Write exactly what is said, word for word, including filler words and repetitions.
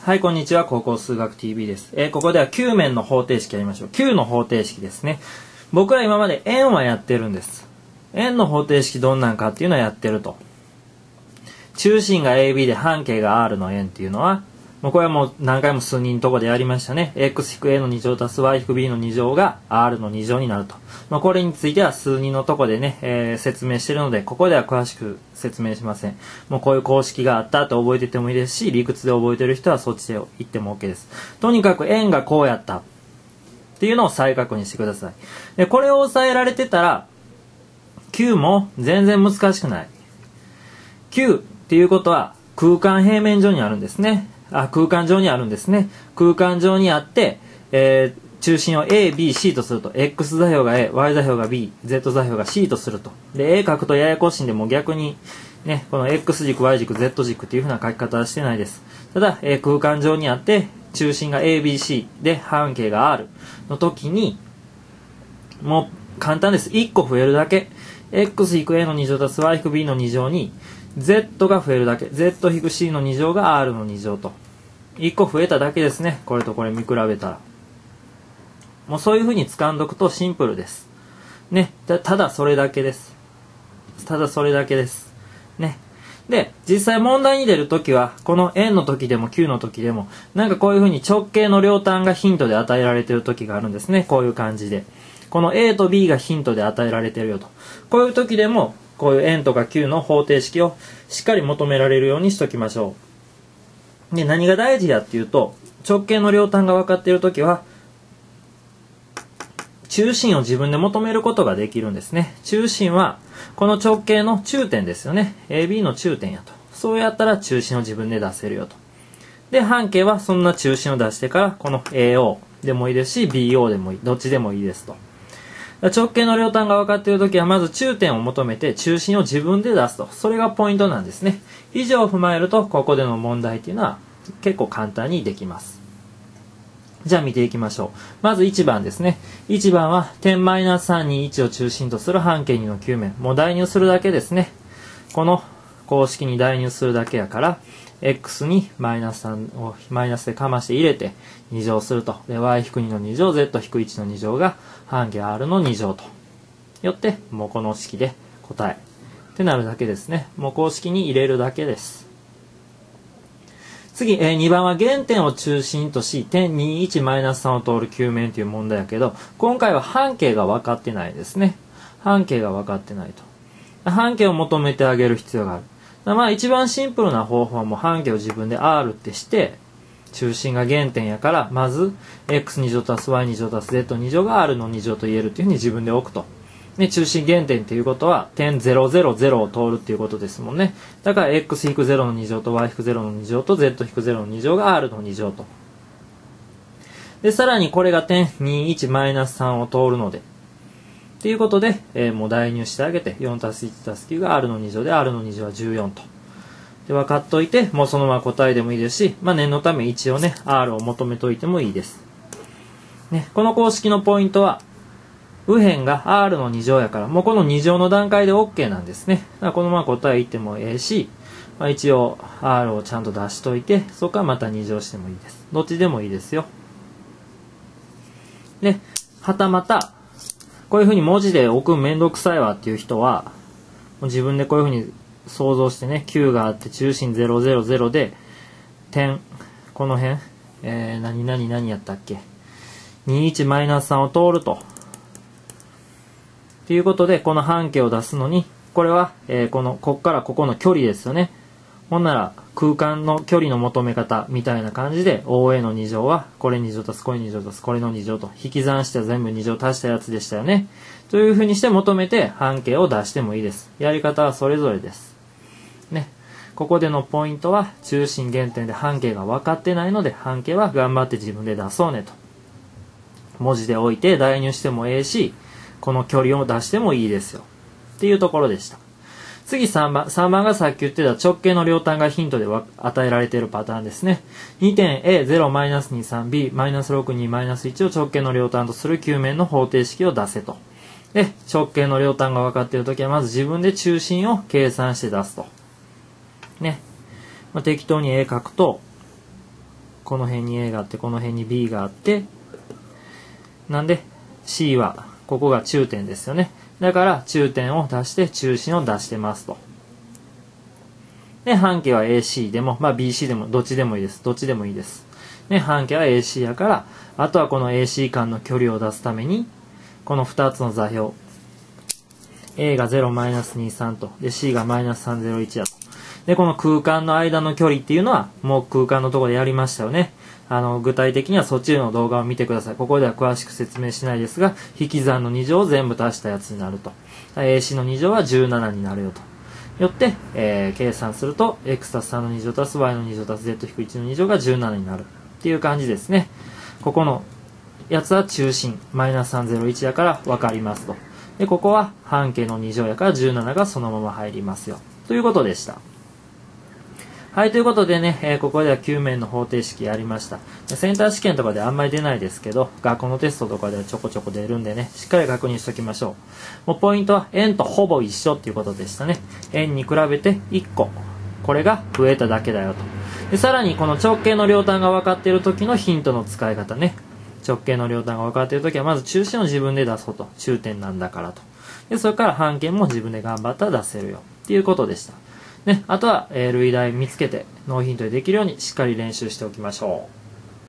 はい、こんにちは。高校数学 ティーブイ です。えー、ここではきゅう面の方程式やりましょう。きゅうの方程式ですね。僕は今まで円はやってるんです。円の方程式どんなんかっていうのはやってると。中心が エービー で半径が R の円っていうのは、もうこれはもう何回も数人のとこでやりましたね。x-a のに乗足す y-b のに乗が R のに乗になると。まあ、これについては数人のとこでね、えー、説明してるので、ここでは詳しく説明しません。もうこういう公式があったって覚えててもいいですし、理屈で覚えてる人はそっちで言っても OK です。とにかく円がこうやったっていうのを再確認してください。で、これを押さえられてたら、きゅうも全然難しくない。きゅうっていうことは空間平面上にあるんですね。あ、空間上にあるんですね。空間上にあって、えー、中心を A、B、C とすると、X 座標が A、Y 座標が B、Z 座標が C とすると。で、A 書くとややこしいんで、もう逆に、ね、この X 軸、Y 軸、Z 軸っていう風な書き方はしてないです。ただ、えー、空間上にあって、中心が A、B、C で半径が R の時に、もう簡単です。いっこ増えるだけ。X-A のに乗足す Y-B のに乗に、Z が増えるだけ。Z-C のに乗が R のに乗と。いっこ増えただけですね。これとこれ見比べたら。もうそういう風に掴んどくとシンプルです。ね。た、ただそれだけです。ただそれだけです。ね。で、実際問題に出るときは、この円の時でもきゅうの時でも、なんかこういう風に直径の両端がヒントで与えられている時があるんですね。こういう感じで。この A と B がヒントで与えられているよと。こういう時でも、こういう円とかきゅうの方程式をしっかり求められるようにしときましょう。で、何が大事やっていうと、直径の両端が分かっているときは、中心を自分で求めることができるんですね。中心は、この直径の中点ですよね。エービー の中点やと。そうやったら中心を自分で出せるよと。で、半径はそんな中心を出してから、この エーオー でもいいですし、ビーオー でもいい。どっちでもいいですと。直径の両端が分かっているときは、まず中点を求めて中心を自分で出すと。それがポイントなんですね。以上を踏まえると、ここでの問題っていうのは結構簡単にできます。じゃあ見ていきましょう。まずいちばんですね。いちばんは点 マイナスさんにいち を中心とする半径にのきゅう面。もう代入するだけですね。この公式に代入するだけやから、x にマイナスさんをマイナスでかまして入れてに乗すると。で、y-に のに乗、z-いち のに乗が半径 R のに乗と。よって、もうこの式で答え。ってなるだけですね。もう公式に入れるだけです。次、えー、にばんは原点を中心とし、点 にじゅういちマイナスさん を通る球面という問題やけど、今回は半径が分かってないですね。半径が分かってないと。半径を求めてあげる必要がある。まあ一番シンプルな方法はもう半径を自分で R ってして、中心が原点やから、まず エックスに 乗足す Y に乗足す Z に乗が R のに乗と言えるというふうに自分で置くと。で、中心原点っていうことは点ゼロゼロゼロを通るっていうことですもんね。だから エックスゼロ のに乗と ワイゼロ のに乗と ゼットゼロ のに乗が R のに乗と。で、さらにこれが点 にじゅういちマイナスさん を通るので。っていうことで、えー、もう代入してあげて、よんたすいちたすきゅうが R のに乗で R のに乗はじゅうよんと。で、分かっといて、もうそのまま答えでもいいですし、まあ念のため一応ね、R を求めといてもいいです。ね、この公式のポイントは、右辺が R のに乗やから、もうこのに乗の段階で OK なんですね。だからこのまま答え言ってもええし、まあ、一応 R をちゃんと出しといて、そこからまたに乗してもいいです。どっちでもいいですよ。で、はたまた、こういうふうに文字で置くめんどくさいわっていう人は、もう自分でこういうふうに想像してね、きゅうがあって中心ゼロゼロゼロで、点、この辺、えー、何々何やったっけ にじゅういちマイナスさん を通ると。ということで、この半径を出すのに、これは、えー、この、こっからここの距離ですよね。ほんなら、空間の距離の求め方みたいな感じで、オーエー のに乗は、これに乗足す、これに乗足す、これのに乗と、引き算して全部に乗足したやつでしたよね。というふうにして求めて、半径を出してもいいです。やり方はそれぞれです。ね。ここでのポイントは、中心原点で半径が分かってないので、半径は頑張って自分で出そうねと。文字で置いて代入してもええし、この距離を出してもいいですよ。っていうところでした。次さんばん。さんばんがさっき言ってた直径の両端がヒントで与えられているパターンですね。にてん エーゼロマイナスにじゅうさんビーマイナスろくじゅうにマイナスいち を直径の両端とする球面の方程式を出せと。で、直径の両端が分かっているときはまず自分で中心を計算して出すと。ね。まあ、適当に絵描くと、 この辺に A があってこの辺に B があって、なんで C はここが中点ですよね。だから中点を出して中心を出してますと。で半径は エーシー でも、まあ、ビーシー でもどっちでもいいです。どっちでもいいです。で半径は エーシー やから、あとはこの エーシー 間の距離を出すためにこのふたつの座標 A がゼロマイナスにじゅうさん とで C がマイナスさんぜろいちだと。でこの空間の間の距離っていうのはもう空間のところでやりましたよね。あの具体的にはそっちの動画を見てください。ここでは詳しく説明しないですが、引き算のに乗を全部足したやつになると。エーシー のに乗はじゅうななになるよと。よって、えー、計算すると x 足すさんのに乗足す y のに乗足す z 引くいちのに乗がじゅうななになるっていう感じですね。ここのやつは中心マイナスさんぜろいちだから分かりますと。でここは半径のに乗やからじゅうなながそのまま入りますよということでした。はい、ということでね、えー、ここではきゅう面の方程式やりました。センター試験とかであんまり出ないですけど、学校のテストとかではちょこちょこ出るんでね、しっかり確認しておきましょう。もうポイントは円とほぼ一緒っていうことでしたね。円に比べていっこ、これが増えただけだよと。でさらにこの直径の両端が分かっている時のヒントの使い方ね。直径の両端が分かっている時はまず中心を自分で出そうと。中点なんだからと。でそれから半径も自分で頑張ったら出せるよっていうことでした。ね、あとは、えー、類題見つけてノーヒントでできるようにしっかり練習しておきましょう。